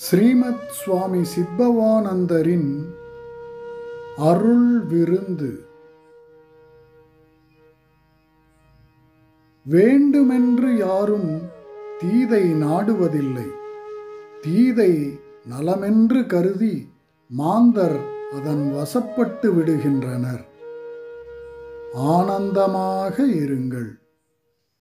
ஸ்ரீமத் சுவாமி சித்பவானந்தரின் அருள் விருந்து. வேண்டுமென்று யாரும் தீதை நாடுவதில்லை. தீதை நலமென்று கருதி மாந்தர் அதன் வசப்பட்டு விடுகின்றனர். ஆனந்தமாக இருங்கள்.